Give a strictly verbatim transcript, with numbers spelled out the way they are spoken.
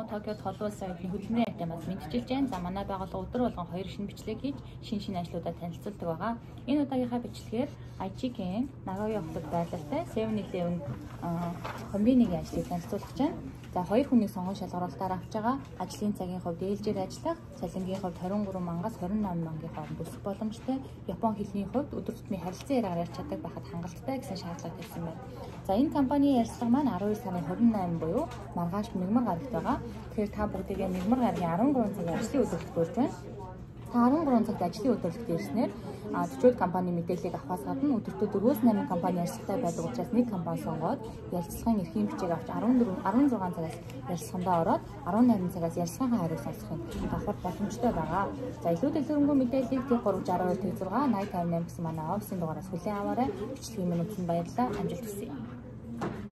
Япон Токиод холбоос соёлын хөдөлмөрийн альтамаас мэдчилж байна. За манай байгууллага өдөр болгон хоёр шинэ бичлэг хийж шин шин ажлуудаа танилцуулдаг байгаа. Энэ удаагийнхаа бичлэгээр Aichi-ken Nagoya хотод байрлалтай seven eleven комбинигийн ажлыг танилцуулж байна. За хоёр хүнийг сонгон шалгаруулалтаар авч байгаа. Ажлын цагийн хувьд ээлжээр ажиллах, цалингийн хувьд twenty three мянгаас twenty nine мянган хооронд өсөх боломжтой. Япон хэлний хувьд өдөр тутмын харилцан яриагаар ярьж чаддаг байхад хангалттай гэсэн шаардлага тавьсан байна. За энэ компанийн ярилцлага маань twelve сарын twenty-nine буюу маргааш мигмар гарагт байгаа. Тэгэхээр та бүгдээ мигмар гарагийн thirteen цагийн ажлын өдөртөд гуйж байна. thirteen цагт ажлын өдөртөд ирснээр төчөөд компанийн мэдээллийг авахаас гадна өдөртөө four eight компани ярилцлагатай байдаг учраас нэг компани сонгоод ярилцлагын эрхийн бичиг авч fourteen six цагаас ярилцлагандаа ороод eighteen цагаас ярилцлагын хариу сонсохын давхар боломжтой байгаа. За илүү дэлгэрэнгүй мэдээллийг T three six two six nine five nine гэсэн манай офисын дугаараас хүлээн аваарай. Бичлэгийн минь үтсэнд баярлалаа. Амжилт хүсье.